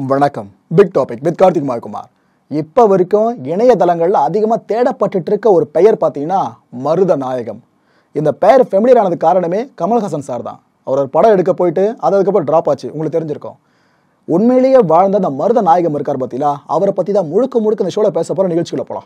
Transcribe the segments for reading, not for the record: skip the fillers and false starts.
வணக்கம். Big topic with Karthik Kumar. இப்போ வரைக்கும் இணையதளங்களில் அதிகமாக தேடப்பட்டு இருக்க ஒரு பெயர் பார்த்தீங்கன்னா மருதநாயகம். இந்த பெயர் ஃபெமிலியர் ஆனது காரணமே கமல்ஹாசன் சார் தான். அவர் ஒரு படம் எடுக்க போயிட்டு அதுக்கப்புறம் ட்ராப் ஆச்சு, உங்களுக்கு தெரிஞ்சிருக்கும். உண்மையிலேயே வாழ்ந்த அந்த மருதநாயகம் இருக்கார் பார்த்தீங்களா, அவரை பற்றி தான் முழுக்க இந்த ஷோவில் பேச போகிற நிகழ்ச்சிகளை போகலாம்.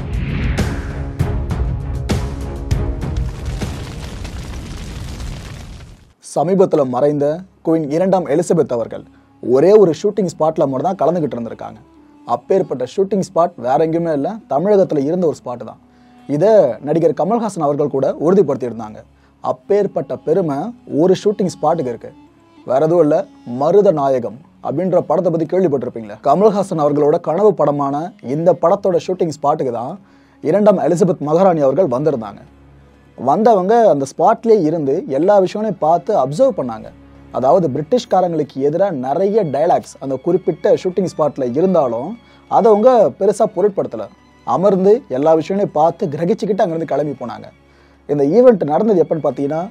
சமீபத்தில் மறைந்த குயின் 2ஆம் எலிசபெத் அவர்கள் ஒரே ஒரு ஷூட்டிங் ஸ்பாட்டில் மட்டும் தான் கலந்துக்கிட்டு இருந்திருக்காங்க. அப்பேற்பட்ட ஷூட்டிங் ஸ்பாட் வேற எங்கேயுமே இல்லை, தமிழகத்தில் இருந்த ஒரு ஸ்பாட்டு தான். இதை நடிகர் கமல்ஹாசன் அவர்கள் கூட உறுதிப்படுத்தியிருந்தாங்க. அப்பேற்பட்ட பெருமை ஒரு ஷூட்டிங் ஸ்பாட்டுக்கு இருக்கு. வேற எதுவும் இல்லை, மருதநாயகம் அப்படின்ற படத்தை பற்றி கேள்விப்பட்டிருப்பீங்களா. கமல்ஹாசன் அவர்களோட கனவு படமான இந்த படத்தோட ஷூட்டிங் ஸ்பாட்டுக்கு தான் 2ஆம் எலிசபெத் மகாராணி அவர்கள் வந்திருந்தாங்க. வந்தவங்க அந்த ஸ்பாட்லேயே இருந்து எல்லா விஷயங்களையும் பார்த்து அப்சர்வ் பண்ணாங்க. அதாவது பிரிட்டிஷ்காரங்களுக்கு எதிராக நிறைய டைலாக்ஸ் அந்த குறிப்பிட்ட ஷூட்டிங் ஸ்பாட்டில் இருந்தாலும் அதை அவங்க பெருசாக பொருட்படுத்தலை. அமர்ந்து எல்லா விஷயங்களையும் பார்த்து கிரகிச்சுக்கிட்டு அங்கேருந்து கிளம்பி போனாங்க. இந்த ஈவெண்ட் நடந்தது எப்போன்னு பார்த்தீங்கன்னா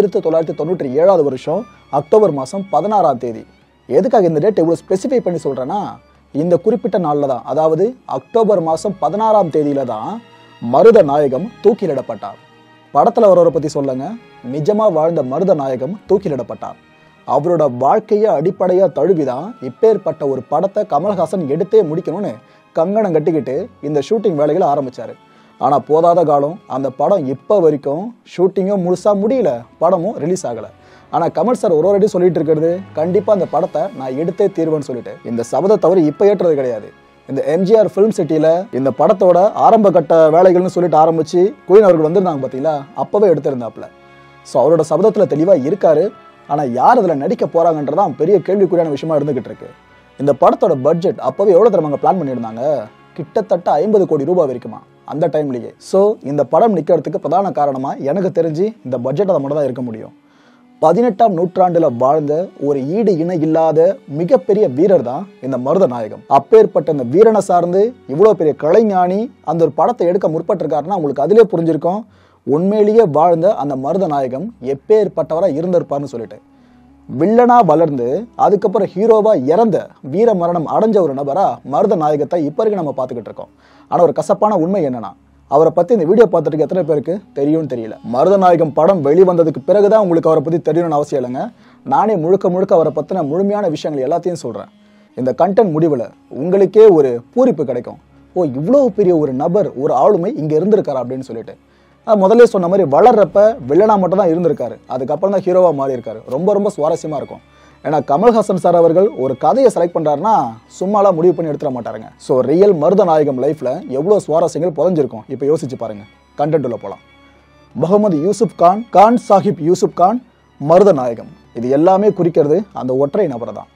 1997 வருஷம் அக்டோபர் மாதம் 16ஆம் தேதி. எதுக்காக இந்த டேட் இவ்வளோ ஸ்பெசிஃபை பண்ணி சொல்கிறேன்னா, இந்த குறிப்பிட்ட நாளில் தான், அதாவது அக்டோபர் மாதம் 16ஆம் தேதியில தான் மருதநாயகம் தூக்கிலிடப்பட்டார். படத்தில் அவரை பற்றி சொல்லுங்க, நிஜமாக வாழ்ந்த மருதநாயகம் தூக்கிலிடப்பட்டார். அவரோட வாழ்க்கையை அடிப்படையாக தழுவிதான் இப்பேற்பட்ட ஒரு படத்தை கமல்ஹாசன் எடுத்தே முடிக்கணும்னு கங்கணம் கட்டிக்கிட்டு இந்த ஷூட்டிங் வேலைகளை ஆரம்பித்தார். ஆனால் போதாத காலம், அந்த படம் இப்போ வரைக்கும் ஷூட்டிங்கும் முழுசாக முடியல, படமும் ரிலீஸ் ஆகலை. ஆனால் கமல் சார் ஒரு வாட்டி சொல்லிட்டு இருக்கிறது, கண்டிப்பாக அந்த படத்தை நான் எடுத்தே தீர்வேன்னு சொல்லிட்டு இந்த சபதத்தை அவர் இப்போ ஏற்றுறது கிடையாது. இந்த எம்ஜிஆர் ஃபிலிம் சிட்டியில் இந்த படத்தோட ஆரம்ப கட்ட வேலைகள்னு சொல்லிட்டு ஆரம்பித்து குயின் அவர்கள் வந்திருந்தாங்க பார்த்தீங்களா, அப்போவே எடுத்திருந்தாப்புல. ஸோ அவரோட சபதத்தில் தெளிவாக இருக்காரு. ஆனால் யார் அதில் நடிக்க போகிறாங்கன்றதான் பெரிய கேள்விக்குறியான விஷயமா இருந்துகிட்டு இருக்கு. இந்த படத்தோட பட்ஜெட் அப்போவே எவ்வளோ தரவங்க பிளான் பண்ணியிருந்தாங்க, கிட்டத்தட்ட 50 கோடி ரூபாய் வரைக்குமா அந்த டைம்லேயே. ஸோ இந்த படம் நிற்கிறதுக்கு பிரதான காரணமாக எனக்கு தெரிஞ்சு இந்த பட்ஜெட் அதை மட்டும் தான் இருக்க முடியும். 18ஆம் நூற்றாண்டில் வாழ்ந்த ஒரு ஈடு இணை இல்லாத மிகப்பெரிய வீரர் தான் இந்த மருதநாயகம். அப்பேற்பட்ட இந்த வீரனை சார்ந்து இவ்வளோ பெரிய கலைஞானி அந்த ஒரு படத்தை எடுக்க முற்பட்டிருக்காருன்னா உங்களுக்கு அதிலே புரிஞ்சிருக்கும் உண்மையிலேயே வாழ்ந்த அந்த மருதநாயகம் எப்பேற்பட்டவராக இருந்திருப்பார்னு சொல்லிட்டு. வில்லனா வளர்ந்து அதுக்கப்புறம் ஹீரோவா இறந்த வீர மரணம் அடைஞ்ச ஒரு நபரா மருதநாயகத்தை இப்போ வரைக்கும் நம்ம பார்த்துக்கிட்டு இருக்கோம். ஆனால் ஒரு கசப்பான உண்மை என்னன்னா, அவரை பற்றி இந்த வீடியோ பார்த்துட்டு எத்தனை பேருக்கு தெரியும்னு தெரியல. மருதநாயகம் படம் வெளிவந்ததுக்கு பிறகுதான் உங்களுக்கு அவரை பற்றி தெரியணும்னு அவசியம் இல்லைங்க. நானே முழுக்க அவரை பற்றின முழுமையான விஷயங்கள் எல்லாத்தையும் சொல்கிறேன். இந்த கண்டென்ட் முடிவில் உங்களுக்கே ஒரு பூரிப்பு கிடைக்கும். ஓ, இவ்வளோ பெரிய ஒரு நபர், ஒரு ஆளுமை இங்கே இருந்திருக்காரு அப்படின்னு சொல்லிட்டு. முதல்ல சொன்ன மாதிரி வளர்றப்ப வில்லனா மட்டும் தான் இருந்திருக்காரு, அதுக்கப்புறம் தான் ஹீரோவாக மாறி இருக்காரு. ரொம்ப சுவாரஸ்யமாக இருக்கும். ஏன்னா கமல்ஹாசன் சார் அவர்கள் ஒரு கதையை செலக்ட் பண்ணுறாருன்னா சும்மாலாம் முடிவு பண்ணி எடுத்துட மாட்டாருங்க. ஸோ ரியல் மருதநாயகம் லைஃப்பில் எவ்வளோ சுவாரஸ்யங்கள் புதஞ்சிருக்கும் இப்போ யோசிச்சு பாருங்க. கண்டென்ட் உள்ள போகலாம். முகமது யூசுப் கான், கான் சாஹிப் யூசுப் கான், மருதநாயகம், இது எல்லாமே குறிக்கிறது அந்த ஒற்றை நபரை தான்.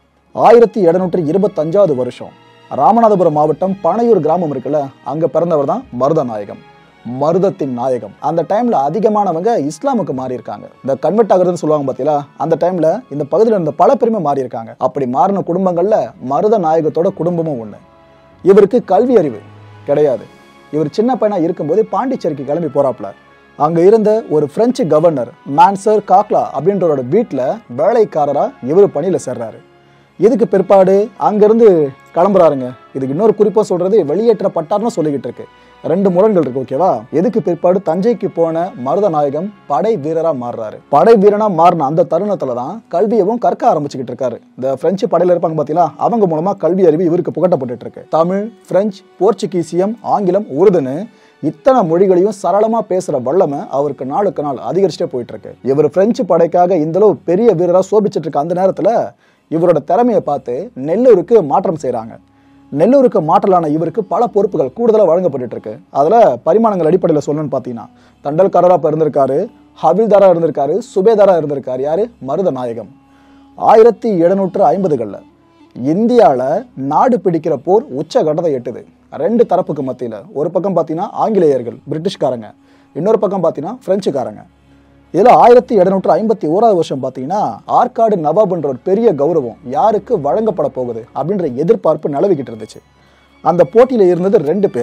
1725 வருஷம் ராமநாதபுரம் மாவட்டம் பனையூர் கிராமம் இருக்குல்ல, அங்கே பிறந்தவர் தான் மருதநாயகம், மருதத்தின் நாயகம். அந்த டைம்ல அதிகமானவங்க இஸ்லாமுக்கு மாறி இருக்காங்க. இந்த கன்வெர்ட் ஆகுறதுன்னு சொல்லுவாங்க பார்த்தீங்களா, அந்த டைம்ல இந்த பகுதியில் இருந்த பல பேருமே மாறி இருக்காங்க. அப்படி மாறின குடும்பங்கள்ல மருதநாயகத்தோட குடும்பமும் ஒண்ணு. இவருக்கு கல்வி அறிவு கிடையாது. இவர் சின்ன பையனா இருக்கும்போது பாண்டிச்சேரிக்கு கிளம்பி போறாப்ல. அங்க இருந்த ஒரு பிரெஞ்சு கவர்னர் மான்சர் காக்லா அப்படின்றவரோட வீட்டுல வேலைக்காரரா இவர் பணியில சேர்றாரு. இதுக்கு பிற்பாடு அங்கிருந்து கிளம்புறாருங்க. இதுக்கு இன்னொரு குறிப்பா சொல்றது வெளியேற்றப்பட்டார்னு சொல்லிக்கிட்டு இருக்கு. 2 முரண்கள் இருக்கு, ஓகேவா. எதுக்கு பிற்பாடு தஞ்சைக்கு போன மருதநாயகம் படை வீரரா மாறுறாரு. படை வீரனா மாறின அந்த தருணத்துல தான் கல்வியவும் கற்க ஆரம்பிச்சுக்கிட்டு இருக்காரு. இந்த பிரெஞ்சு படையில இருப்பாங்க பாத்தீங்களா, அவங்க மூலமா கல்வி அறிவு இவருக்கு புகட்டப்பட்டு இருக்கு. தமிழ், பிரெஞ்சு, போர்ச்சுகீசியம், ஆங்கிலம், உருதுன்னு இத்தனை மொழிகளையும் சரளமா பேசுற வல்லமை அவருக்கு நாளுக்கு நாள் அதிகரிச்சுட்டே போயிட்டு இருக்கு. இவர் பிரெஞ்சு படைக்காக இந்த அளவு பெரிய வீரரா சோபிச்சுட்டு இருக்க அந்த நேரத்துல இவரோட திறமையை பார்த்து நெல்லூருக்கு மாற்றம் செய்யறாங்க. நெல்லூருக்கு மாற்றலான இவருக்கு பல பொறுப்புகள் கூடுதலாக வழங்கப்பட்டு இருக்கு. அதில் பரிமாணங்கள் அடிப்படையில் சொல்லணும்னு பார்த்தீங்கன்னா, தண்டல்காரராக இருந்திருக்காரு, ஹவில்தாராக இருந்திருக்காரு, சுபேதாராக இருந்திருக்காரு. யாரு? மருதநாயகம். 1750களில் இந்தியாவில் நாடு பிடிக்கிற போர் உச்சகட்டத்தை எட்டுது. 2 தரப்புக்கு மத்தியில். ஒரு பக்கம் பார்த்தீங்கன்னா ஆங்கிலேயர்கள், பிரிட்டிஷ்காரங்க, இன்னொரு பக்கம் பார்த்தீங்கன்னா பிரெஞ்சுக்காரங்க. இதில் 1751 வருஷம் பார்த்தீங்கன்னா ஆற்காடு நவாப்ன்ற ஒரு பெரிய கௌரவம் யாருக்கு வழங்கப்பட போகுது அப்படின்ற எதிர்பார்ப்பு நிலவிக்கிட்டு இருந்துச்சு. அந்த போட்டியில் இருந்தது 2 பேர்.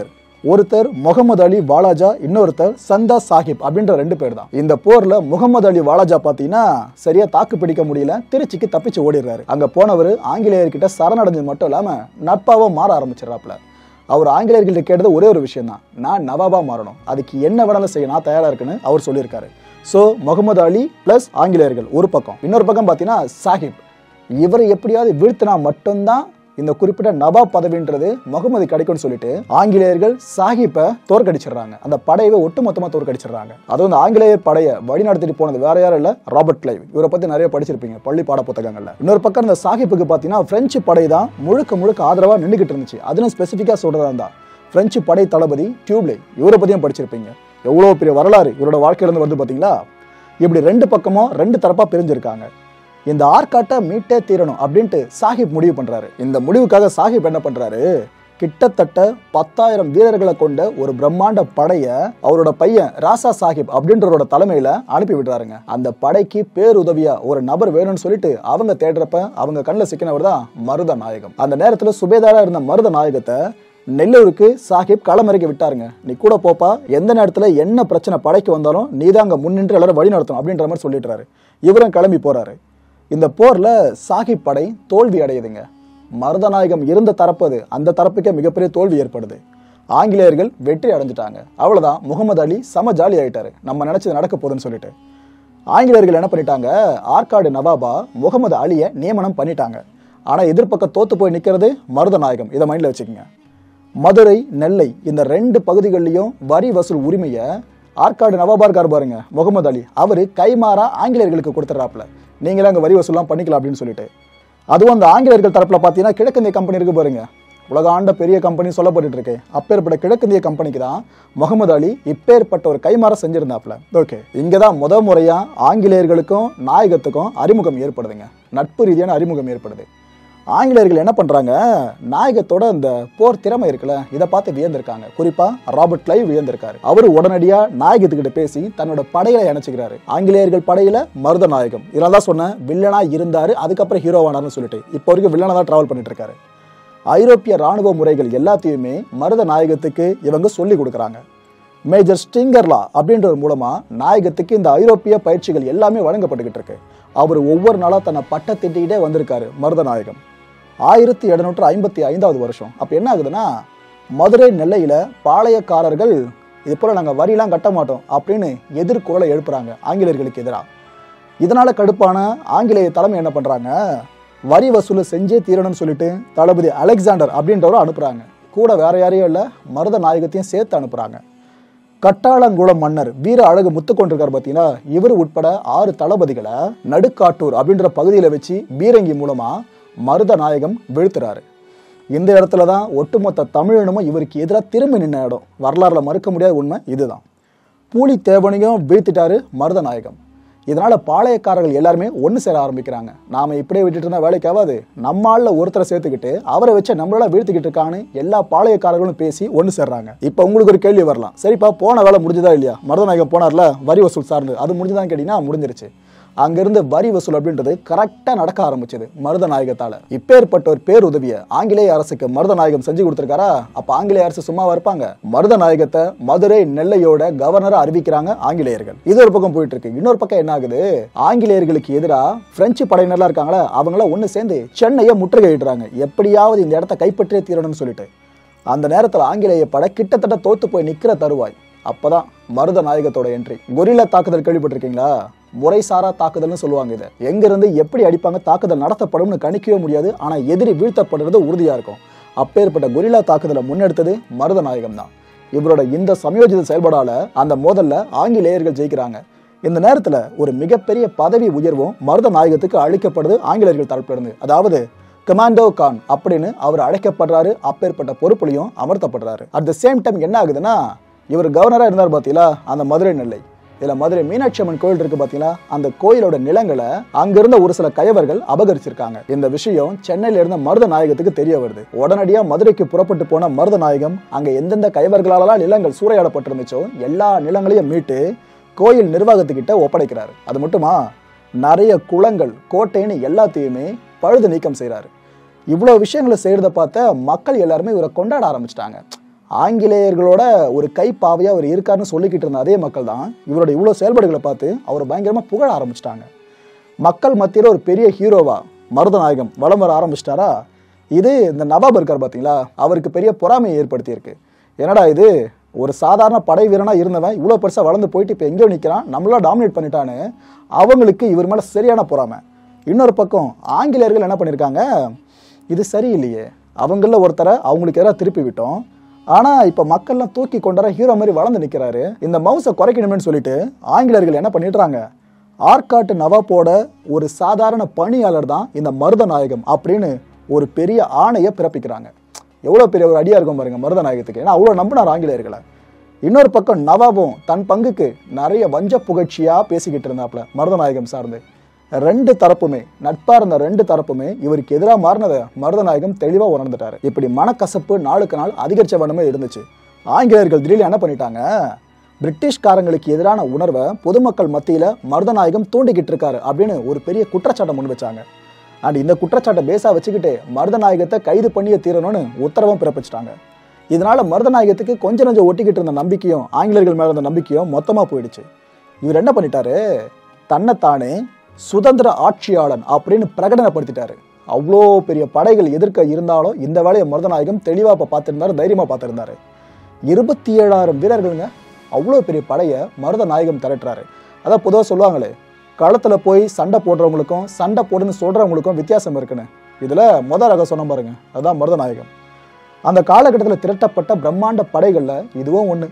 ஒருத்தர் முகமது அலி வாலாஜா, இன்னொருத்தர் சந்தா சாஹிப் அப்படின்ற 2 பேர் தான். இந்த போர்ல முகமது அலி வாலாஜா பாத்தீங்கன்னா சரியா தாக்கு பிடிக்க முடியல, திருச்சிக்கு தப்பிச்சு ஓடிடுறாரு. அங்க போனவர் ஆங்கிலேயர்கிட்ட சரணடைஞ்சது மட்டும் இல்லாம நட்பாவா மாற ஆரம்பிச்சிடறாப்ல. அவர் ஆங்கிலேயர்கிட்ட கேட்டது ஒரே ஒரு விஷயம் தான், நான் நவாபா மாறணும், அதுக்கு என்ன வேணாலும் செய்ய நான் தயாரா இருக்குன்னு அவர் சொல்லியிருக்காரு. ஸோ முகமது அலி பிளஸ் ஆங்கிலேயர்கள் ஒரு பக்கம், இன்னொரு பக்கம் பார்த்தீங்கன்னா சாஹிப், இவரை எப்படியாவது வீழ்த்தினா மட்டும்தான் இந்த குறிப்பிட்ட நவாப் பதவின்றது முகமது கிடைக்கும்னு சொல்லிட்டு ஆங்கிலேயர்கள் சாஹிப்பை தோற்கடிச்சிடறாங்க. அந்த படையவை ஒட்டுமொத்தமா தோற்கடிச்சிடறாங்க. அதுவும் அந்த ஆங்கிலேயர் படையை வழிநடத்திட்டு போனது வேற யாரும் இல்ல, ராபர்ட் கிளைவ். இவரை பத்தி நிறைய படிச்சிருப்பீங்க பள்ளி பாட புத்தகங்கள்ல. இன்னொரு பக்கம் இந்த சாஹிப்புக்கு பாத்தீங்கன்னா பிரெஞ்சு படை தான் முழுக்க ஆதரவா நின்றுகிட்டு இருந்துச்சு. அதுவும் ஸ்பெசிபிக்கா சொல்றதா இருந்தா பிரெஞ்சு படை தளபதி டியூப்லே, இவரை பத்தியும் படிச்சிருப்பீங்க. எவ்வளவு பெரிய வரலாறு இவரோட வாழ்க்கையில இருந்து வந்து பாத்தீங்களா. இப்படி 2 பக்கமும் 2 தரப்பா பிரிஞ்சிருக்காங்க. இந்த ஆர்காட்டை மீட்டே தீரணும் அப்படின்ட்டு சாஹிப் முடிவு பண்றாரு. இந்த முடிவுக்காக சாஹிப் என்ன பண்றாரு, கிட்டத்தட்ட 10,000 வீரர்களை கொண்ட ஒரு பிரம்மாண்ட படைய அவரோட பையன் ராசா சாஹிப் அப்படின்றவரோட தலைமையில அனுப்பி விடுறாருங்க. அந்த படைக்கு பேருதவியா ஒரு நபர் வேணும்னு சொல்லிட்டு அவங்க தேடுறப்ப அவங்க கண்ணில் சிக்கினவர் தான் மருத நாயகம். அந்த நேரத்துல சுபேதாரா இருந்த மருத நாயகத்தை நெல்லூருக்கு சாஹிப் களமிறக்கி விட்டாருங்க. நீ கூட போப்பா, எந்த நேரத்துல என்ன பிரச்சனை படைக்கு வந்தாலும் நீதாங்க முன்னின்று எல்லாரும் வழி நடத்தணும் அப்படின்ற மாதிரி சொல்லிட்டுறாரு. இவரும் கிளம்பி போறாரு. இந்த போர்ல சாஹிப் படை தோல்வி அடையுதுங்க. மருதநாயகம் இருந்த தரப்பு அந்த தரப்புக்கே மிகப்பெரிய தோல்வி ஏற்படுது. ஆங்கிலேயர்கள் வெற்றி அடைஞ்சிட்டாங்க. அவ்வளவுதான், முகமது அலி சம ஜாலி ஆயிட்டாரு, நம்ம நினைச்சது நடக்க போகுதுன்னு சொல்லிட்டு. ஆங்கிலேயர்கள் என்ன பண்ணிட்டாங்க, ஆற்காடு நவாபா முகமது அலியை நியமனம் பண்ணிட்டாங்க. ஆனா எதிர்ப்பக்கம் தோத்து போய் நிக்கிறது மருதநாயகம். இதை மைண்ட்ல வச்சுக்கோங்க. மதுரை, நெல்லை இந்த 2 பகுதிகளிலையும் வரி வசூல் உரிமையை ஆற்காடு நவாபா இருக்காரு பாருங்க முகமது அலி, அவரு கைமாறா ஆங்கிலேயர்களுக்கு கொடுத்துறாப்ல, நீங்களே அங்கே வரி வசூலாம் பண்ணிக்கலாம் அப்படின்னு சொல்லிட்டு. அதுவும் அந்த ஆங்கிலேயர்கள் தரப்புல பார்த்தீங்கன்னா கிழக்கிந்திய கம்பெனி இருக்கு பாருங்க, உலக ஆண்ட பெரிய கம்பெனி சொல்லப்பட்டு இருக்கு. அப்பேற்பட்ட கிழக்கிந்திய கம்பெனிக்கு தான் முகமது அலி இப்பேற்பட்ட ஒரு கைமாற செஞ்சிருந்தாப்ல. ஓகே, இங்கதான் முறையா ஆங்கிலேயர்களுக்கும் நாயகத்துக்கும் அறிமுகம் ஏற்படுதுங்க, நட்பு ரீதியான அறிமுகம் ஏற்படுது. ஆங்கிலேயர்கள் என்ன பண்றாங்க, நாயகத்தோட இந்த போர் திறமை இருக்குல்ல, இதை பார்த்து வியந்திருக்காங்க. குறிப்பா ராபர்ட் கிளைவ் வியந்திருக்காரு. அவரு உடனடியா நாயகத்துக்கிட்ட பேசி தன்னோட படையில இணைச்சுக்கிறாரு. ஆங்கிலேயர்கள் படையில மருத நாயகம், இதெல்லாம் தான் சொன்ன வில்லனா இருந்தாரு, அதுக்கப்புறம் ஹீரோவானார்னு சொல்லிட்டு இப்போ வரைக்கும் வில்லனா தான் டிராவல் பண்ணிட்டு இருக்காரு. ஐரோப்பிய ராணுவ முறைகள் எல்லாத்தையுமே மருத நாயகத்துக்கு இவங்க சொல்லி கொடுக்குறாங்க. மேஜர் ஸ்டிங்கர்லா அப்படின்ற மூலமா நாயகத்துக்கு இந்த ஐரோப்பிய பயிற்சிகள் எல்லாமே வழங்கப்பட்டுக்கிட்டு இருக்கு. அவர் ஒவ்வொரு நாளா தன்னை பட்ட திட்டிக்கிட்டே வந்திருக்காரு மருதநாயகம். 1755 வருஷம் அப்ப என்ன ஆகுதுன்னா, மதுரை நெல்லையில பாளையக்காரர்கள் இது போல நாங்க வரியெல்லாம் கட்ட மாட்டோம் அப்படின்னு எதிர்குரலை எழுப்புறாங்க ஆங்கிலேயர்களுக்கு எதிராக. இதனால கடுப்பான ஆங்கிலேய தலைமை என்ன பண்றாங்க, வரி வசூலை செஞ்சே தீரணும்னு சொல்லிட்டு தளபதி அலெக்சாண்டர் அப்படின்றவரை அனுப்புறாங்க. கூட வேற யாரையும் இல்ல, மருத நாயகத்தையும் சேர்த்து அனுப்புறாங்க. கட்டாளங்குளம் மன்னர் வீர அழகு முத்துக்கொண்டிருக்கார் பார்த்தீங்கன்னா, இவர் உட்பட 6 தளபதிகளை நடுக்காட்டூர் அப்படின்ற பகுதியில் வச்சு பீரங்கி மூலமா மருத நாயகம் வீழ்த்துறாரு. இந்த இடத்துல தான் ஒட்டுமொத்த தமிழினமும் இவருக்கு எதிராக திரும்பி நின்ன இடம். வரலாறுல மறுக்க முடியாத உண்மை இதுதான். பூலித்தேவனையும் வீழ்த்திட்டாரு மருத நாயகம். இதனால பாளையக்காரர்கள் எல்லாருமே ஒன்று சேர ஆரம்பிக்கிறாங்க. நாம இப்படியே விட்டுட்டு இருந்தா வேலைக்கு ஆகாது, நம்மால ஒருத்தரை சேர்த்துக்கிட்டு அவரை வச்சு நம்மளால வீழ்த்திக்கிட்டு இருக்கான்னு எல்லா பாளையக்காரர்களும் பேசி ஒன்று சேர்றாங்க. இப்ப உங்களுக்கு ஒரு கேள்வி வரலாம், சரிப்பா போன வேலை முடிஞ்சதா இல்லையா, மருதநாயகம் போனார்ல வரி வசூல் சார்ந்து, அது முடிஞ்சுதான் கேட்டீங்கன்னா முடிஞ்சிருச்சு. அங்கிருந்து வரி வசூல் அப்படின்றது கரெக்டா நடக்க ஆரம்பிச்சது மருதநாயகத்தால. இப்பேற்பட்ட ஒரு பேருதவியை ஆங்கிலேய அரசுக்கு மருதநாயகம் செஞ்சு கொடுத்திருக்காரா, அப்ப ஆங்கிலேய அரசு சும்மாவா இருப்பாங்க? மருதநாயகத்தை மதுரை நெல்லையோட கவர்னரா அறிவிக்கிறாங்க ஆங்கிலேயர்கள். இது ஒரு பக்கம் போயிட்டு இருக்கு. இன்னொரு பக்கம் என்ன ஆகுது, ஆங்கிலேயர்களுக்கு எதிராக பிரெஞ்சு படையினர்லாம் இருக்காங்களா, அவங்கள ஒண்ணு சேர்ந்து சென்னையை முற்றுகையிடுறாங்க, எப்படியாவது இந்த இடத்த கைப்பற்றியே தீரணும்னு சொல்லிட்டு. அந்த நேரத்தில் ஆங்கிலேய படை கிட்டத்தட்ட தோத்து போய் நிக்கிற தருவாய். அப்பதான் மருதநாயகத்தோட என்ட்ரி. கொரில்லா தாக்குதல் கேள்விப்பட்டிருக்கீங்களா? முறைசாரா தாக்குதல்னு சொல்லுவாங்க. இதை எங்க இருந்து எப்படி அடிப்பாங்க, தாக்குதல் நடத்தப்படும்னு கணிக்கவே முடியாது. ஆனா எதிரி வீழ்த்தப்படுறது உறுதியா இருக்கும். அப்பேற்பட்ட கொரில்லா தாக்குதலை முன்னெடுத்தது மருதநாயகம் தான். இவரோட இந்த சமயோஜித செயல்பாடால அந்த மோதல்ல ஆங்கிலேயர்கள் ஜெயிக்கிறாங்க. இந்த நேரத்துல ஒரு மிகப்பெரிய பதவி உயர்வும் மருதநாயகத்துக்கு அளிக்கப்படுது ஆங்கிலேயர்கள் தரப்புல இருந்து. அதாவது கமாண்டோ கான் அப்படின்னு அவர் அழைக்கப்படுறாரு. அப்பேற்பட்ட பொறுப்புலையும் அமர்த்தப்படுறாரு. அட் த சேம் டைம் என்ன ஆகுதுன்னா, இவர் கவர்னரா இருந்தார் பாத்தீங்களா அந்த மதுரை நெல்லை, இதுல மதுரை மீனாட்சி அம்மன் கோயில் இருக்கு பாத்தீங்களா, அந்த கோயிலோட நிலங்களை அங்கிருந்த ஒரு சில கயவர்கள் அபகரிச்சிருக்காங்க. இந்த விஷயம் சென்னையில இருந்த மருதநாயகத்துக்கு தெரிய வருது. உடனடியா மதுரைக்கு புறப்பட்டு போன மருதநாயகம் அங்க எந்தெந்த கயவர்களால நிலங்கள் சூறையாடப்பட்டிருந்துச்சோ எல்லா நிலங்களையும் மீட்டு கோயில் நிர்வாகத்துக்கிட்ட ஒப்படைக்கிறாரு. அது மட்டுமா, நிறைய குளங்கள் கோட்டைன்னு எல்லாத்தையுமே பழுது நீக்கம் செய்யறாரு. இவ்வளவு விஷயங்களை செய்யறத பார்த்த மக்கள் எல்லாருமே இவரை கொண்டாட ஆரம்பிச்சிட்டாங்க. ஆங்கிலேயர்களோட ஒரு கைப்பாவையா அவர் இருக்காருன்னு சொல்லிக்கிட்டு இருந்த அதே மக்கள் தான் இவரோட இவ்வளோ செயல்பாடுகளை பார்த்து அவர் பயங்கரமாக புகழ ஆரம்பிச்சிட்டாங்க. மக்கள் மத்தியில் ஒரு பெரிய ஹீரோவா மருதநாயகம் வலம் வர ஆரம்பிச்சிட்டாரா. இது இந்த நவாப் இருக்கார் பார்த்தீங்களா, அவருக்கு பெரிய பொறாமையை ஏற்படுத்தியிருக்கு. என்னடா இது, ஒரு சாதாரண படை வீரனாக இருந்தவன் இவ்வளோ பெருசாக வளர்ந்து போயிட்டு இப்போ எங்கேயோ நிற்கிறான், நம்மளா டாமினேட் பண்ணிட்டான்னு அவங்களுக்கு இவர் மேலே சரியான பொறாமை. இன்னொரு பக்கம் ஆங்கிலேயர்கள் என்ன பண்ணியிருக்காங்க, இது சரியில்லையே, அவங்கள ஒருத்தரை அவங்களுக்கு எதிராக திருப்பி விட்டோம், ஆனால் இப்போ மக்கள்லாம் தூக்கி கொண்டார ஹீரோ மாதிரி வளர்ந்து நிற்கிறாரு, இந்த மவுஸை குறைக்கணுமேனு சொல்லிட்டு ஆங்கிலேயர்கள் என்ன பண்ணிடுறாங்க, ஆற்காட்டு நவாப்போட ஒரு சாதாரண பணியாளர் தான் இந்த மருதநாயகம் அப்படின்னு ஒரு பெரிய ஆணையை பிறப்பிக்கிறாங்க. எவ்வளோ பெரிய ஒரு அடியாக இருக்கும் பாருங்க மருதநாயகத்துக்கு, ஏன்னா அவ்வளோ நம்பினார் ஆங்கிலேயர்களை. இன்னொரு பக்கம் நவாபும் தன் பங்குக்கு நிறைய வஞ்ச புகழ்ச்சியாக பேசிக்கிட்டு இருந்தாப்புல மருதநாயகம் சார்ந்து. ரெண்டு தரப்புமே நட்பாக இருந்த ரெண்டு தரப்புமே இவருக்கு எதிராக மாறினதை மருதநாயகம் தெளிவாக உணர்ந்துட்டாரு. இப்படி மனக்கசப்பு நாளுக்கு நாள் அதிகரிச்ச வண்ணமே இருந்துச்சு. ஆங்கிலேயர்கள் திடீர்னு என்ன பண்ணிட்டாங்க, பிரிட்டிஷ்காரங்களுக்கு எதிரான உணர்வை பொதுமக்கள் மத்தியில் மருதநாயகம் தூண்டிக்கிட்டு இருக்காரு அப்படின்னு ஒரு பெரிய குற்றச்சாட்டை முன் வச்சாங்க. அண்ட் இந்த குற்றச்சாட்டை பேஸாக வச்சுக்கிட்டு மருதநாயகத்தை கைது பண்ணியே தீரணும்னு உத்தரவும் பிறப்பிச்சிட்டாங்க. இதனால மருதநாயகத்துக்கு கொஞ்சம் கொஞ்சம் ஒட்டிக்கிட்டு இருந்த நம்பிக்கையும் ஆங்கிலேயர்கள் மேலே இருந்த நம்பிக்கையும் மொத்தமாக போயிடுச்சு. இவர் என்ன பண்ணிட்டாரு, தன்னைத்தானே சுதந்திர ஆட்சியாளன் அப்படின்னு பிரகடனப்படுத்திட்டாரு. அவ்வளோ பெரிய படைகள் எதிர்க்க இருந்தாலும் இந்த வேலையை மருதநாயகம் தெளிவாக இப்போ பார்த்துருந்தாரு, தைரியமாக பார்த்துருந்தாரு. 27,000 வீரர்களுங்க, அவ்வளோ பெரிய படையை மருதநாயகம் திரட்டுறாரு. அதான் பொதுவாக சொல்லுவாங்களே, களத்தில் போய் சண்டை போடுறவங்களுக்கும் சண்டை போடுன்னு சொல்கிறவங்களுக்கும் வித்தியாசம் இருக்குன்னு. இதில் முதல் ரகம் சொன்ன பாருங்க, அதுதான் மருதநாயகம். அந்த காலகட்டத்தில் திரட்டப்பட்ட பிரம்மாண்ட படைகளில் இதுவும் ஒன்று.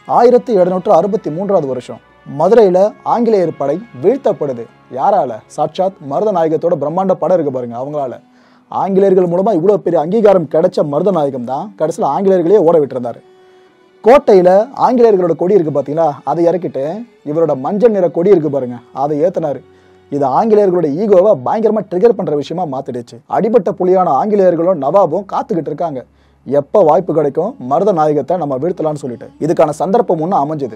1763 வருஷம் மதுரையில் ஆங்கிலேயர் படை வீழ்த்தப்படுது. யாரால? சாட்சாத் மருதநாயகத்தோட பிரம்மாண்ட படை இருக்கு பாருங்க, அவங்களால. ஆங்கிலேயர்கள் மூலமாக இவ்வளோ பெரிய அங்கீகாரம் கிடைச்ச மருதநாயகம் தான் கடைசியில் ஆங்கிலேயர்களே ஓட விட்டுருந்தாரு. கோட்டையில் ஆங்கிலேயர்களோட கொடி இருக்குது பார்த்தீங்களா, அதை இறக்கிட்டு இவரோட மஞ்சள் நிற கொடி இருக்குது பாருங்க, அதை ஏற்றினார். இது ஆங்கிலேயர்களோட ஈகோவை பயங்கரமாக ட்ரிகர் பண்ணுற விஷயமா மாற்றிடுச்சு. அடிபட்ட புலியான ஆங்கிலேயர்களும் நவாபும் காத்துக்கிட்டு இருக்காங்க, எப்போ வாய்ப்பு கிடைக்கும் மருதநாயகத்தை நம்ம வீழ்த்தலான்னு சொல்லிட்டு. இதுக்கான சந்தர்ப்பம் ஒன்று அமைஞ்சது.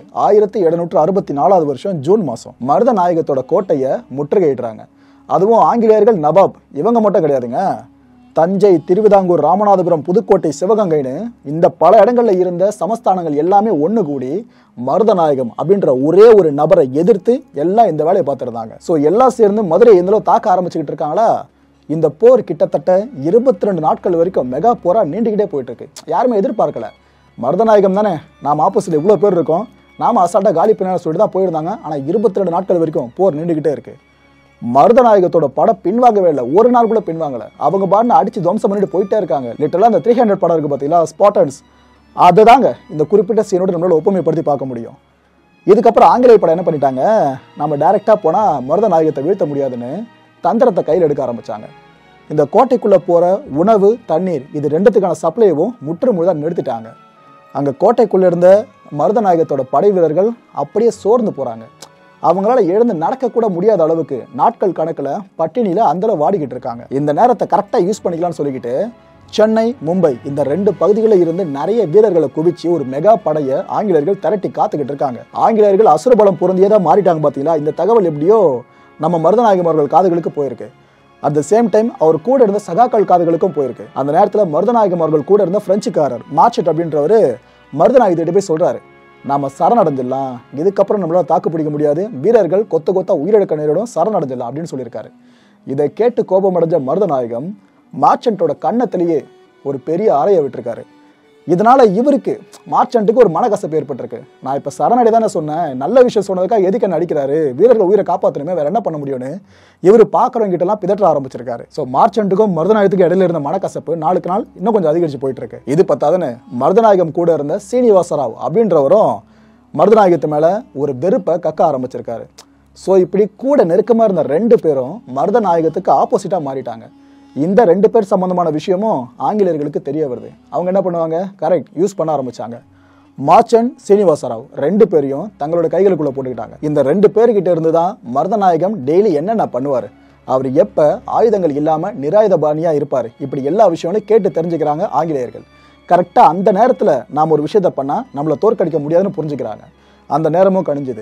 1764 வருஷம் ஜூன் மாதம் மருதநாயகத்தோட கோட்டையை முற்றுகையிடுறாங்க. அதுவும் ஆங்கிலேயர்கள் நவாப் இவங்க மட்டும் கிடையாதுங்க, தஞ்சை, திருவிதாங்கூர், ராமநாதபுரம், புதுக்கோட்டை, சிவகங்கைன்னு இந்த பல இடங்கள்ல இருந்த சமஸ்தானங்கள் எல்லாமே ஒன்று கூடி மருதநாயகம் அப்படின்ற ஒரே ஒரு நபரை எதிர்த்து எல்லாம் இந்த வேலையை பார்த்துருந்தாங்க. ஸோ எல்லாம் சேர்ந்து மதுரை எந்த தாக்க ஆரம்பிச்சுக்கிட்டு இருக்காங்களா. இந்த போர் கிட்டத்தட்ட 22 நாட்கள் வரைக்கும் மெகா போரா நீண்டுகிட்டே போயிட்டு இருக்கு. யாருமே எதிர்பார்க்கல, மருதநாயகம் தானே, நாம் ஆப்போசிட்ல இவ்வளோ பேர் இருக்கோம், நாம அசால்ட்டா காலி பண்ண சொல்லிட்டு தான் போயிருந்தாங்க. ஆனால் 22 நாட்கள் வரைக்கும் போர் நீண்டுகிட்டே இருக்கு. மருதநாயகத்தோட படம் பின்வாங்கவே இல்லை, ஒரு நாள் கூட பின்வாங்கல. அவங்க பாட்டு அடிச்சு துவம்சம் பண்ணிட்டு போயிட்டே இருக்காங்க. லிட்டரலா அந்த 300 படம் இருக்கு பார்த்தீங்களா, ஸ்பாட்டன்ஸ், அதுதாங்க இந்த குறிப்பிட்ட சீனோட நம்மளால ஒப்புமைப்படுத்தி பார்க்க முடியும். இதுக்கப்புறம் ஆங்கிலேய படம் என்ன பண்ணிட்டாங்க, நம்ம டைரக்டா போனா மருதநாயகத்தை வீழ்த்த முடியாதுன்னு தந்திரத்தை கையில் எடுக்க ஆரம்பிச்சாங்க. இந்த கோட்டைக்குள்ள போற உணவு, தண்ணீர், இது ரெண்டுத்துக்கான சப்ளைவும் முற்றுமுழுதாக நிறுத்திட்டாங்க. அங்க கோட்டைக்குள்ள இருந்த மருதநாயகத்தோட படை வீரர்கள் அப்படியே சோர்ந்து போறாங்க. அவங்களால எழுந்து நடக்கக்கூட முடியாத அளவுக்கு நாட்கள் கணக்கில் பட்டினியில அந்த வாடிக்கிட்டு இருக்காங்க. இந்த நேரத்தை கரெக்டாக யூஸ் பண்ணிக்கலாம்னு சொல்லிக்கிட்டு சென்னை, மும்பை இந்த 2 பகுதிகளில் இருந்து நிறைய வீரர்களை குவிச்சு ஒரு மெகா படையை ஆங்கிலேயர்கள் திரட்டி காத்துக்கிட்டு இருக்காங்க. ஆங்கிலேயர்கள் அசுரபலம் பொருந்தியதா மாறிட்டாங்க பார்த்தீங்களா. இந்த தகவல் எப்படியோ நம்ம மருதநாயகம் அவர்கள் காதுகளுக்கு போயிருக்கு. அட் த சேம் டைம் அவர் கூட இருந்த சகாக்கள் காதுகளுக்கும் போயிருக்கு. அந்த நேரத்தில் மருதநாயகம் அவர்கள் கூட இருந்த பிரெஞ்சுக்காரர் மார்ச்செட் அப்படின்றவர் மருதநாயகத்திட்ட போய் சொல்றாரு, நாம சரணடைஞ்சிடலாம், இதுக்கப்புறம் நம்மளால தாக்கு பிடிக்க முடியாது, வீரர்கள் கொத்த கொத்தா உயிரிழக்க நேரிடும், சரணடைஞ்சிடலாம் அப்படின்னு சொல்லியிருக்காரு. இதை கேட்டு கோபமடைஞ்ச மருதநாயகம் மார்ச்சென்ட்டோட கன்னத்திலேயே ஒரு பெரிய அறையை விட்டுருக்காரு. இதனால இவருக்கு மார்ச்சென்ட்டுக்கு ஒரு மனக்கசப்பு ஏற்பட்டிருக்கு. நான் இப்ப சரணடை தானே சொன்னேன், நல்ல விஷயம் சொன்னதுக்காக எதுக்கு என்ன அடிக்கிறாரு, வீரர்கள் உயிரை காப்பாற்றணுமே, வேற என்ன பண்ண முடியும்னு இவர் பாக்குறவங்க கிட்ட எல்லாம் பிதற்ற ஆரம்பிச்சிருக்காரு. ஸோ மார்ச்சென்ட்டுக்கும் மருதநாயகத்துக்கும் இடையில இருந்த மனக்கசப்பு நாளுக்கு நாள் இன்னும் கொஞ்சம் அதிகரிச்சு போயிட்டு இருக்கு. இது பத்தாதுன்னு மருதநாயகம் கூட இருந்த சீனிவாசராவ் அப்படின்றவரும் மருதநாயகத்து மேல ஒரு வெறுப்பை கக்க ஆரம்பிச்சிருக்காரு. ஸோ இப்படி கூட நெருக்கமா இருந்த 2 பேரும் மருதநாயகத்துக்கு ஆப்போசிட்டா மாறிட்டாங்க. இந்த 2 பேர் சம்பந்தமான விஷயமும் ஆங்கிலேயர்களுக்கு தெரிய வருது. அவங்க என்ன பண்ணுவாங்க, கரெக்ட் யூஸ் பண்ண ஆரம்பிச்சாங்க. மார்ச்சென்ட், சீனிவாசராவ் 2 பேரையும் தங்களோட கைகளுக்குள்ள போட்டுக்கிட்டாங்க. இந்த 2 பேர்கிட்ட இருந்து தான் மருதநாயகம் டெய்லி என்னென்ன பண்ணுவார், அவர் எப்ப ஆயுதங்கள் இல்லாம நிராயுதபாணியா இருப்பாரு, இப்படி எல்லா விஷயங்களும் கேட்டு தெரிஞ்சுக்கிறாங்க ஆங்கிலேயர்கள். கரெக்டா அந்த நேரத்துல நாம ஒரு விஷயத்த பண்ணா நம்மளை தோற்கடிக்க முடியாதுன்னு புரிஞ்சுக்கிறாங்க. அந்த நேரமும் கணிஞ்சுது.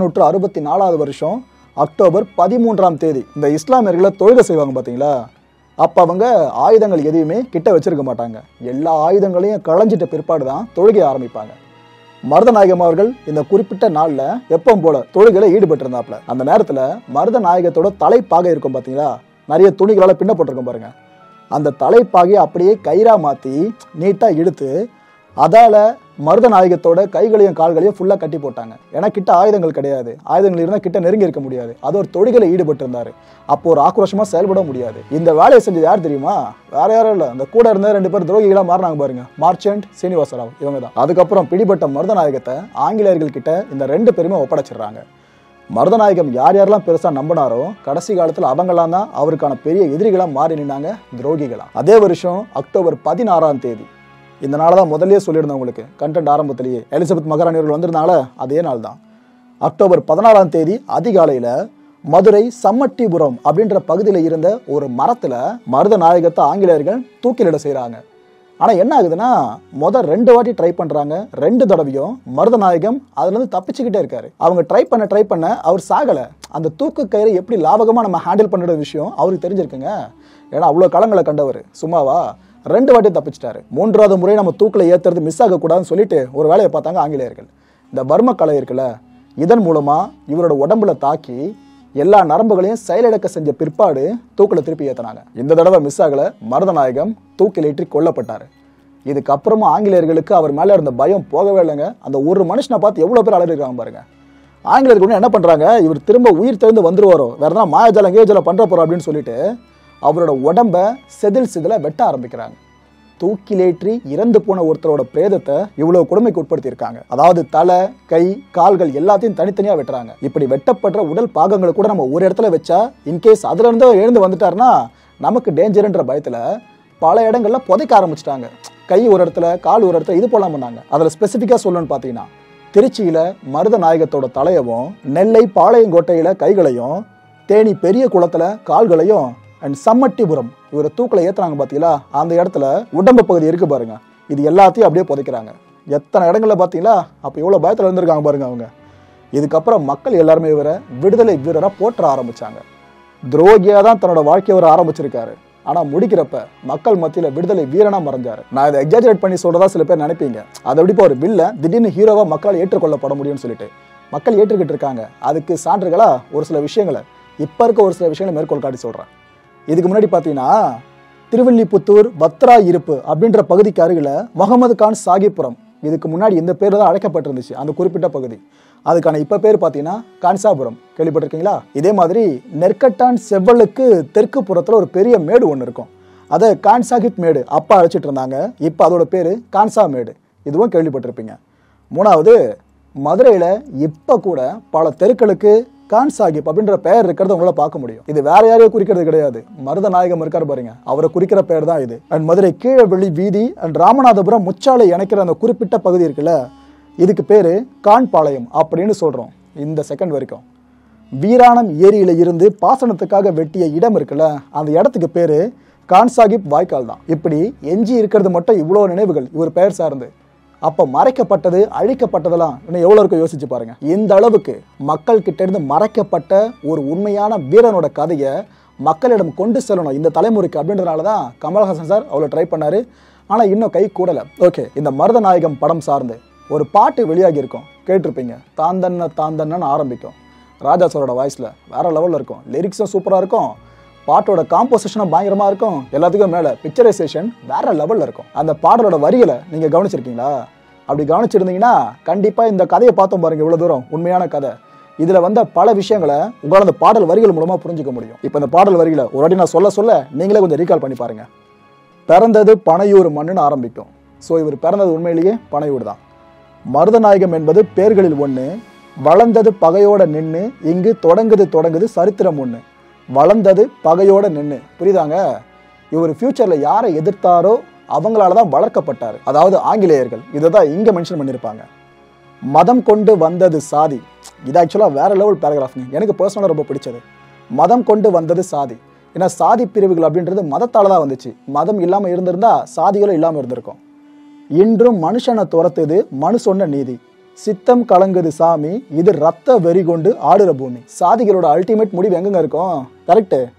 1764 வருஷம் அக்டோபர் 13ஆம் தேதி இந்த இஸ்லாமியர்களை தொழுகை செய்வாங்க பார்த்தீங்களா, அப்போ அவங்க ஆயுதங்கள் எதையுமே கிட்ட வச்சிருக்க மாட்டாங்க. எல்லா ஆயுதங்களையும் களைஞ்சிட்ட பிற்பாடு தான் தொழுகை ஆரம்பிப்பாங்க. மருதநாயகம் அவர்கள் இந்த குறிப்பிட்ட நாள்ல எப்பவும் போல தொழுகையில ஈடுபட்டு இருந்தாப்ல. அந்த நேரத்துல மருதநாயகத்தோட தலைப்பாகை இருக்கும் பாத்தீங்களா, நிறைய துணிகளால பின்னப்பட்டிருக்கும் பாருங்க. அந்த தலைப்பாகையை அப்படியே கயிறா மாத்தி நீட்டா இழுத்து அதால மருதநாயகத்தோட கைகளையும் கால்களையும் ஃபுல்லா கட்டி போட்டாங்க. ஏன்னா கிட்ட ஆயுதங்கள் கிடையாது, ஆயுதங்கள் இருந்தா கிட்ட நெருங்கி இருக்க முடியாது. அது ஒரு தொழுகையில ஈடுபட்டு இருந்தாரு. அப்போ ஒரு ஆக்ரோஷமா செயல்பட முடியாது. இந்த வேலையை செஞ்சது யார் தெரியுமா? வேற யாரும் இல்ல, அந்த கூட இருந்த 2 பேர் துரோகிகளா மாறினாங்க பாருங்க, மார்ச்சன்ட், சீனிவாசராவ், இவங்க தான். அதுக்கப்புறம் பிடிபட்ட மருதநாயகத்தை ஆங்கிலேயர்கள் கிட்ட இந்த 2 பேருமே ஒப்படைச்சிடுறாங்க. மருதநாயகம் யார் யாரெல்லாம் பெருசா நம்பினாரோ கடைசி காலத்துல அவங்களாம் தான் அவருக்கான பெரிய எதிரிகளா மாறி நின்னாங்க, துரோகிகளா. அதே வருஷம் அக்டோபர் 16ஆம் தேதி, இந்த நாள் தான் முதல்லயே சொல்லியிருந்தேன் உங்களுக்கு கண்டென்ட் ஆரம்பத்திலேயே, எலிசபெத் மகாராணி அவர்கள் வந்திருந்தால அதே நாள் தான். அக்டோபர் 16ஆம் தேதி அதிகாலையில மதுரை சம்மட்டிபுரம் அப்படின்ற பகுதியில் இருந்த ஒரு மரத்துல மருதநாயகத்தை ஆங்கிலேயர்கள் தூக்கிலிட செய்யறாங்க. ஆனா என்ன ஆகுதுன்னா, 2 வாட்டி ட்ரை பண்றாங்க. 2 தடவையும் மருதநாயகம் அதுல இருந்து தப்பிச்சுக்கிட்டே இருக்காரு. அவங்க ட்ரை பண்ண அவர் சாகல. அந்த தூக்கு கயிறை எப்படி லாபகமா நம்ம ஹேண்டில் பண்ணுற விஷயம் அவருக்கு தெரிஞ்சிருக்குங்க. ஏன்னா அவ்வளவு களங்களை கண்டவர் சும்மாவா. 2 வாட்டி தப்பிச்சிட்டாரு. 3வது முறை நம்ம தூக்கில் ஏத்துறது மிஸ் ஆகக்கூடாதுன்னு சொல்லிட்டு ஒரு வேலையை பார்த்தாங்க ஆங்கிலேயர்கள். இந்த வர்ம கலை இருக்குல்ல, இதன் மூலமா இவரோட உடம்புல தாக்கி எல்லா நரம்புகளையும் செயலிழக்க செஞ்ச பிற்பாடு தூக்கில் திருப்பி ஏற்றினாங்க. இந்த தடவை மிஸ் ஆகல, மருதநாயகம் தூக்கில் ஏற்றி கொல்லப்பட்டாரு. இதுக்கப்புறமா ஆங்கிலேயர்களுக்கு அவர் மேல இருந்த பயம் போகவே இல்லைங்க. அந்த ஒரு மனுஷனை பார்த்து எவ்வளவு பேர் அலறிருக்காங்க பாருங்க. ஆங்கிலேயர்கள் என்ன பண்றாங்க, இவர் திரும்ப உயிர் தெரிந்து வந்துருவாரோ, வேற எதனா மாயஜாலம் கேஜாலம் பண்ற போறோம் அப்படின்னு சொல்லிட்டு அவரோட உடம்ப செதில வெட்ட ஆரம்பிக்கிறாங்க. தூக்கிலேற்றி இறந்து போன ஒருத்தரோட பிரேதத்தை இவ்வளவு கொடுமைக்கு உட்படுத்தி இருக்காங்க. அதாவது தலை, கை, கால்கள் எல்லாத்தையும் தனித்தனியா வெட்டுறாங்க. இப்படி வெட்டப்படுற உடல் பாகங்களை கூட நம்ம ஒரு இடத்துல வச்சா இன்கேஸ் அதுல இருந்து எழுந்து வந்துட்டாருன்னா நமக்கு டேஞ்சர்ன்ற பயத்துல பல இடங்கள்ல புதைக்க ஆரம்பிச்சிட்டாங்க. கை ஒரு இடத்துல, கால் ஒரு இடத்துல, இது போலாம் பண்ணாங்க. அதுல ஸ்பெசிபிக்கா சொல்லணும்னு பாத்தீங்கன்னா, திருச்சியில மருதநாயகத்தோட தலையவும், நெல்லை பாளையங்கோட்டையில கைகளையும், தேனி பெரிய குளத்துல கால்களையும், அண்ட் சம்மட்டிபுரம் இவரை தூக்கில் ஏத்துறாங்க பாத்தீங்களா, அந்த இடத்துல உடம்பு பகுதி இருக்கு பாருங்க, இது எல்லாத்தையும் அப்படியே புதைக்கிறாங்க. எத்தனை இடங்கள்ல பாத்தீங்களா, அப்ப எவ்வளவு பயத்துல இருந்திருக்காங்க பாருங்க அவங்க. இதுக்கப்புறம் மக்கள் எல்லாருமே இவரை விடுதலை வீரரா போற்ற ஆரம்பிச்சாங்க. துரோகியா தான் தன்னோட வாழ்க்கையை அவர் ஆரம்பிச்சிருக்காரு. ஆனா முடிக்கிறப்ப மக்கள் மத்தியில விடுதலை வீரனா மறைஞ்சாரு. நான் இதை எக்ஸாஜரேட் பண்ணி சொல்றதா சில பேர் நினைப்பீங்க. அதை எப்படி ஒரு வில்ல திடீர்னு ஹீரோவா மக்களால் ஏற்றுக்கொள்ளப்பட முடியும்னு சொல்லிட்டு மக்கள் ஏற்றுக்கிட்டு இருக்காங்க. அதுக்கு சான்றுகளா ஒரு சில விஷயங்களை, இப்ப இருக்க ஒரு சில விஷயங்களை மேற்கோள் காட்டி சொல்றேன். இதுக்கு முன்னாடி பாத்தீங்கன்னா, திருவில்லிபுத்தூர் பத்ரா இருப்பு அப்படின்ற பகுதிக்கு அருகில முகமது கான் சாகிப்புரம், இதுக்கு முன்னாடி இந்த பேர் தான் அழைக்கப்பட்டிருந்துச்சு அந்த குறிப்பிட்ட பகுதி. அதுக்கான இப்ப பேர் பாத்தீங்கன்னா கான்சாபுரம். கேள்விப்பட்டிருக்கீங்களா? இதே மாதிரி நெற்கட்டான் செவ்வலுக்கு தெற்கு புறத்துல ஒரு பெரிய மேடு ஒன்று இருக்கும். அதை கான் சாஹிப் மேடு அப்பா அழைச்சிட்டு இருந்தாங்க. இப்ப அதோட பேரு கான்சா மேடு. இதுவும் கேள்விப்பட்டிருப்பீங்க. 3வது, மதுரையில இப்ப கூட பல தெருக்களுக்கு கான் சாஹிப் அப்படின்ற பெயர் இருக்கிறத உங்களால பார்க்க முடியும். இது வேற யாரையும் குறிக்கிறது கிடையாது, மருதநாயகம் இருக்காரு பாருங்க, அவரை குறிக்கிற பெயர் தான் இது. அண்ட் மதுரை கீழவெளி வீதி அண்ட் ராமநாதபுரம் முச்சாலை இணைக்கிற அந்த குறிப்பிட்ட பகுதி இருக்குல்ல, இதுக்கு பேரு கான்பாளையம் அப்படின்னு சொல்றோம் இந்த செகண்ட் வரைக்கும். வீராணம் ஏரியில இருந்து பாசனத்துக்காக வெட்டிய இடம் இருக்குல்ல, அந்த இடத்துக்கு பேரு கான் சாஹிப் வாய்க்கால் தான். இப்படி எஞ்சி இருக்கிறது மட்டும் இவ்வளவு நினைவுகள் இவர் பெயர் சார்ந்து. அப்ப மறைக்கப்பட்டது, அழிக்கப்பட்டதெல்லாம் இன்னும் எவ்வளவு இருக்கும் யோசிச்சு பாருங்க. இந்த அளவுக்கு மக்கள் கிட்ட இருந்து மறைக்கப்பட்ட ஒரு உண்மையான வீரனோட கதையை மக்களிடம் கொண்டு செல்லணும் இந்த தலைமுறைக்கு அப்படின்றதுனாலதான் கமல்ஹாசன் சார் அவ்வளவு ட்ரை பண்ணாரு. ஆனா இன்னும் கை கூடல. ஓகே, இந்த மருதநாயகம் படம் சார்ந்து ஒரு பாட்டு வெளியாகி இருக்கும், கேட்டிருப்பீங்க. தாந்தன்ன தாந்தன்னு ஆரம்பிக்கும். ராஜா சாரோட வாய்ஸ்ல வேற லெவல்ல இருக்கும். லிரிக்ஸும் சூப்பரா இருக்கும், பாட்டோட காம்போசிஷனும் பயங்கரமா இருக்கும். எல்லாத்துக்கும் மேல பிக்சரைசேஷன் வேற லெவல்ல இருக்கும். அந்த பாடலோட வரிகளை நீங்க கவனிச்சிருக்கீங்களா? அப்படி கவனிச்சிருந்தீங்கன்னா கண்டிப்பா இந்த கதையை பார்த்தோம் பாருங்க, இவ்வளவு தூரம் உண்மையான கதை. இதுல வந்த பல விஷயங்களை உங்களால அந்த பாடல் வரிகள் மூலமா புரிஞ்சுக்க முடியும். இப்ப இந்த பாடல் வரிகளை ஒரு வாட்டி நான் சொல்ல நீங்களே கொஞ்சம் ரீகால் பண்ணி பாருங்க. பிறந்தது பனையூர் மண்ணுன்னு ஆரம்பிக்கும். ஸோ இவர் பிறந்தது உண்மையிலேயே பனையூர் தான். மருதநாயகம் என்பது பேர்களில் ஒன்று. வளர்ந்தது பகையோட நின்று, இங்கு தொடங்குது சரித்திரம் ஒன்று. வளர்ந்தது பகையோட நின்று. புரியுதாங்க? இவர் ஃபியூச்சர்ல யாரை எதிர்த்தாரோ அவங்களால தான் வளர்க்கப்பட்டாரு, அதாவது ஆங்கிலேயர்கள். இதை தான் இங்க மென்ஷன் பண்ணியிருப்பாங்க. மதம் கொண்டு வந்தது சாதி. இது ஆக்சுவலா வேற லெவல் பேராகிராஃப்ங்க, எனக்கு பர்சனலாக ரொம்ப பிடிச்சது. மதம் கொண்டு வந்தது சாதி. ஏன்னா சாதி பிரிவுகள் அப்படின்றது மதத்தால தான் வந்துச்சு. மதம் இல்லாம இருந்திருந்தா சாதிகளும் இல்லாம இருந்திருக்கும். இன்றும் மனுஷனை துரத்துது மனு சொன்ன நீதி. சித்தம் கலங்குது சாமி, இது ரத்த வெறி கொண்டு ஆடுற பூமி. சாதிகளோட அல்டிமேட் முடிவு எங்கங்க இருக்கும்? கரெக்டு,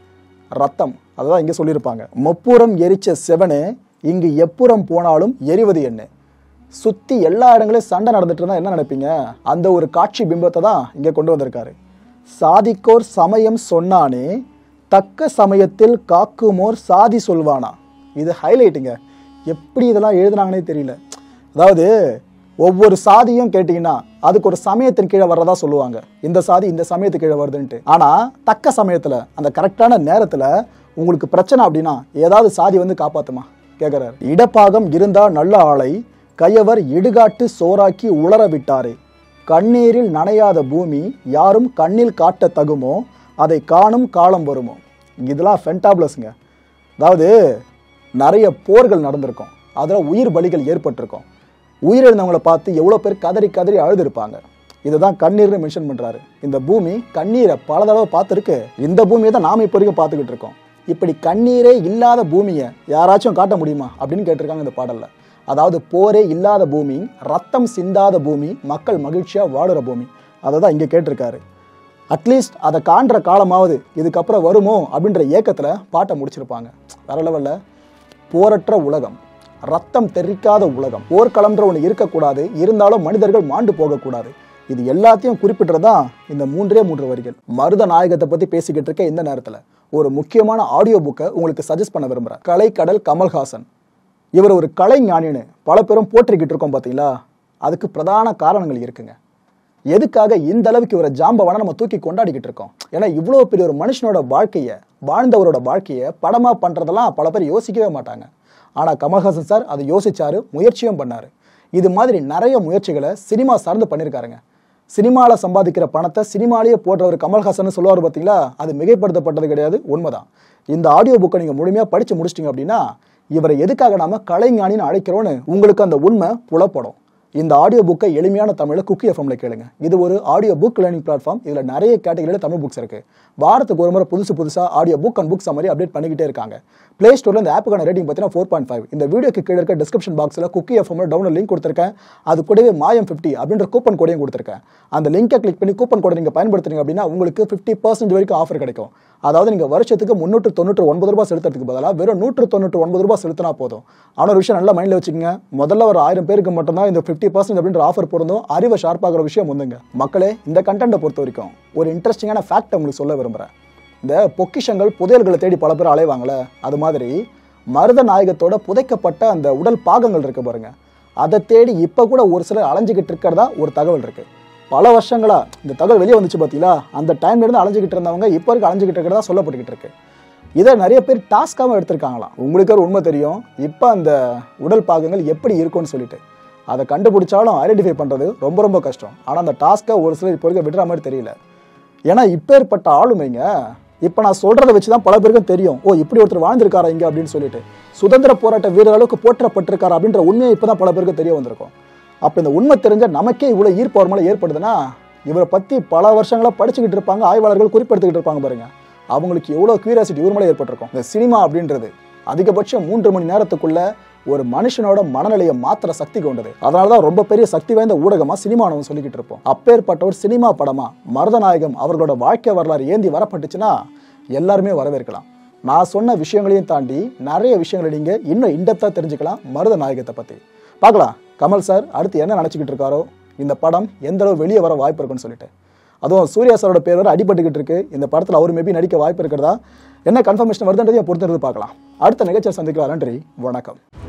ரத்தம். அதுதான் இங்கே சொல்லியிருப்பாங்க. முப்புறம் எரிச்ச செவனே இங்கு எப்புறம் போனாலும் எரிவது என்ன. சுற்றி எல்லா இடங்களையும் சண்டை நடந்துட்டு இருந்தால் என்ன நினைப்பீங்க? அந்த ஒரு காட்சி பிம்பத்தை தான் இங்கே கொண்டு வந்திருக்காரு. சாதிக்கோர் சமயம் சொன்னானே தக்க சமயத்தில் காக்குமோர் சாதி சொல்வானா. இது ஹைலைட்டுங்க. எப்படி இதெல்லாம் எழுதுனாங்கன்னே தெரியல. அதாவது ஒவ்வொரு சாதியும் கேட்டிங்கன்னா அதுக்கு ஒரு சமயத்தின் கீழே வர்றதா சொல்லுவாங்க. இந்த சாதி இந்த சமயத்துக்கு கீழே வருதுன்ட்டு. ஆனால் தக்க சமயத்தில் அந்த கரெக்டான நேரத்தில் உங்களுக்கு பிரச்சனை அப்படின்னா ஏதாவது சாதி வந்து காப்பாற்றுமா கேட்குறாரு. இடப்பாகம் இருந்தா நல்ல ஆளை கையவர் இடுகாட்டு சோறாக்கி உளர விட்டாரே. கண்ணீரில் நனையாத பூமி யாரும் கண்ணில் காட்ட தகுமோ அதை காணும் காலம் வருமோ. இதெல்லாம் ஃபென்டாப்ளஸ்ங்க. அதாவது நிறைய போர்கள் நடந்திருக்கும், அதில் உயிர் பலிகள் ஏற்பட்டிருக்கும். உயிரிழந்தவங்களை பார்த்து எவ்வளோ பேர் கதறி கதறி அழுதுருப்பாங்க. இதை தான் கண்ணீர்னு மென்ஷன் பண்ணுறாரு. இந்த பூமி கண்ணீரை பல தடவை பார்த்துருக்கு. இந்த பூமியை தான் நாம் இப்போ வரைக்கும் பார்த்துக்கிட்டு இருக்கோம். இப்படி கண்ணீரே இல்லாத பூமியை யாராச்சும் காட்ட முடியுமா அப்படின்னு கேட்டிருக்காங்க இந்த பாடலில். அதாவது போரே இல்லாத பூமி, ரத்தம் சிந்தாத பூமி, மக்கள் மகிழ்ச்சியாக வாழுற பூமி. அதை தான் இங்கே கேட்டிருக்காரு. அட்லீஸ்ட் அதை காண்ற காலமாவது இதுக்கப்புறம் வருமோ அப்படின்ற ஏக்கத்தில் பாட்டை முடிச்சிருப்பாங்க. வேற லெவலில். போரற்ற உலகம், ரத்தம் தெரிக்காத உலகம், போர்க்களம்ன்ற ஒன்று இருக்கக்கூடாது, இருந்தாலும் மனிதர்கள் மாண்டு போகக்கூடாது. இது எல்லாத்தையும் குறிப்பிட்டுறதான் இந்த மூன்றே வரிகள். மருத நாயகத்தை பற்றி பேசிக்கிட்டு இருக்க இந்த நேரத்தில் ஒரு முக்கியமான ஆடியோ புக்கை உங்களுக்கு சஜஸ்ட் பண்ண விரும்புகிறேன். கலைக்கடல் கமல்ஹாசன். இவர் ஒரு கலை ஞானின்னு பல பேரும் போற்றிக்கிட்டு இருக்கோம் பார்த்தீங்களா. அதுக்கு பிரதான காரணங்கள் இருக்குங்க. எதுக்காக இந்த அளவுக்கு இவரை ஜாம்பவான நம்ம தூக்கி கொண்டாடிக்கிட்டு இருக்கோம்? ஏன்னா இவ்வளோ பெரிய ஒரு மனுஷனோட வாழ்க்கையை, வாழ்ந்தவரோட வாழ்க்கையை படமாக பண்ணுறதெல்லாம் பல பேர் யோசிக்கவே மாட்டாங்க. ஆனால் கமல்ஹாசன் சார் அதை யோசிச்சாரு, முயற்சியும் பண்ணார். இது மாதிரி நிறைய முயற்சிகளை சினிமா சார்ந்து பண்ணியிருக்காருங்க. சினிமாவில் சம்பாதிக்கிற பணத்தை சினிமாலேயே போடுறவர் கமல்ஹாசன் சொல்லுவார் பார்த்தீங்களா, அது மிகைப்படுத்தப்பட்டது கிடையாது, உண்மைதான். இந்த ஆடியோ புக்கை நீங்கள் முழுமையாக படித்து முடிச்சிட்டிங்க அப்படின்னா இவரை எதுக்காக நாம கலைஞானின்னு அழைக்கிறோன்னு உங்களுக்கு அந்த உண்மை புலப்படும். இந்த ஆடியோ புக்கை எளிமையான தமிழில் குக்கி எஃப்எம்ல கேளுங்க. இது ஒரு ஆடியோ புக் லேர்னிங் பிளாட்ஃபார்ம். இதில் நிறைய கேட்டகரியில் தமிழ் புக்ஸ் இருக்கு. வாரத்துக்கு ஒரு முறை புதுசாக ஆடியோ புக் அண்ட் புக்ஸ் மாதிரி அப்டேட் பண்ணிக்கிட்டே இருக்காங்க. பிளே ஸ்டோரில் இந்த ஆப்புக்கான ரேட்டிங் பார்த்தீங்கன்னா 4.5. இந்த வீடியோக்கு கீழே இருக்க டிஸ்கிரிப்ஷன் பாக்ஸில் குக்கி எஃப்எம்ல டவுன்லோட் லிங்க் கொடுத்துருக்கேன். அது கூடவே மாயம் 50 அப்படின்ற கூப்பன் கோடையும் கொடுத்துருக்கேன். அந்த லிங்கை கிளிக் பண்ணி கூப்பன் கோடை நீங்கள் பயன்படுத்துறீங்க அப்படின்னா உங்களுக்கு 50% வரைக்கும் ஆஃபர் கிடைக்கும். அதாவது நீங்கள் வருஷத்துக்கு 399 ரூபாய் செலுத்துறதுக்கு பதிலாக வெறும் 199 ரூபாய் செலுத்தினா போதும். ஆனால் ஒரு விஷயம் நல்லா மைண்டில் வச்சுக்கோங்க. முதல்ல ஒரு 1000 பேருக்கு மட்டும்தான் இந்த 50% அப்படின்ற ஆஃபர் பொருந்தும். அறிவை ஷார்ப்பாகிற விஷயம் வந்துங்க. மக்களே, இந்த கண்டென்ட்டை பொறுத்த வரைக்கும் ஒரு இன்ட்ரெஸ்டிங்கான ஃபேக்ட் உங்களுக்கு சொல்ல விரும்புகிறேன். இந்த பொக்கிஷங்கள் புதையல்களை தேடி பல பேர் அலைவாங்களே, அது மாதிரி மருத நாயகத்தோட புதைக்கப்பட்ட அந்த உடல் பாகங்கள் இருக்கு பாருங்க, அதை தேடி இப்போ கூட ஒரு சிலர் அலைஞ்சிக்கிட்டு இருக்கிறதா ஒரு தகவல் இருக்கு. பல வருஷங்களா இந்த தகவல் வெளியே வந்துச்சு பார்த்தீங்களா, அந்த டைம்ல இருந்து அலைஞ்சிக்கிட்டு இருந்தவங்க இப்போ வரைக்கும் அலைஞ்சிக்கிட்டு இருக்கிறதா சொல்லப்பட்டுக்கிட்டு இருக்கு. இதை நிறைய பேர் டாஸ்காகவும் எடுத்திருக்காங்களாம். உங்களுக்கு ஒரு உண்மை தெரியும், இப்போ அந்த உடல் பாகங்கள் எப்படி இருக்கும்னு சொல்லிட்டு அதை கண்டுபிடிச்சாலும் ஐடென்டிஃபை பண்ணுறது ரொம்ப ரொம்ப கஷ்டம். ஆனால் அந்த டாஸ்க்கை ஒரு சிலர் இப்போ வரைக்கும் விடுற மாதிரி தெரியல. ஏன்னா இப்பேற்பட்ட ஆளுமைங்க இப்போ நான் சொல்கிறத வச்சு தான் பல பேருக்கும் தெரியும், ஓ இப்படி ஒருத்தர் வாழ்ந்திருக்காரா இங்கே அப்படின்னு சொல்லிட்டு. சுதந்திர போராட்ட வீரர் அளவுக்கு போற்றப்பட்டிருக்காரு அப்படின்ற உண்மையை இப்போ தான் பல பேருக்கு தெரிய வந்திருக்கும். அப்போ இந்த உண்மை தெரிஞ்ச நமக்கே இவ்வளோ ஈர்ப்பு ஒரு மேலே ஏற்படுதுன்னா இவரை பற்றி பல வருஷங்களாக படிச்சுக்கிட்டு இருப்பாங்க, ஆய்வாளர்கள் குறிப்பெடுத்துக்கிட்டு இருப்பாங்க பாருங்க, அவங்களுக்கு எவ்வளோ கியூரியாசிட்டி இவர் மேலே ஏற்பட்டிருக்கும். இந்த சினிமா அப்படின்றது அதிகபட்சம் 3 மணி நேரத்துக்குள்ள ஒரு மனுஷனோட மனநிலையை மாத்திர சக்தி கொண்டது. அதனால தான் ரொம்ப பெரிய சக்தி வாய்ந்த ஊடகமாக சினிமா நம்ம சொல்லிக்கிட்டு இருப்போம். அப்பேற்பட்ட ஒரு சினிமா படமா மருதநாயகம் அவர்களோட வாழ்க்கை வரலாறு ஏந்தி வரப்பட்டுச்சுன்னா எல்லாருமே வரவேற்கலாம். நான் சொன்ன விஷயங்களையும் தாண்டி நிறைய விஷயங்களை நீங்கள் இன்னும் இன்டெப்த்தாக தெரிஞ்சுக்கலாம் மருதநாயகத்தை பற்றி. பார்க்கலாம் கமல் சார் அடுத்து என்ன நினச்சிக்கிட்டு இருக்காரோ, இந்த படம் எந்த அளவு வெளியே வர வாய்ப்பு இருக்குன்னு சொல்லிட்டு. அதுவும் சூர்யா சாரோட பேர் வர அடிபட்டுக்கிட்டு இருக்கு. இந்த படத்தில் அவர் மேபி நடிக்க வாய்ப்பு இருக்கிறதா, என்ன கன்ஃபர்மேஷன் வருதுன்றதையும் பொறுத்திருந்து பார்க்கலாம். அடுத்த நிகழ்ச்சியை சந்திக்கலாம். நன்றி, வணக்கம்.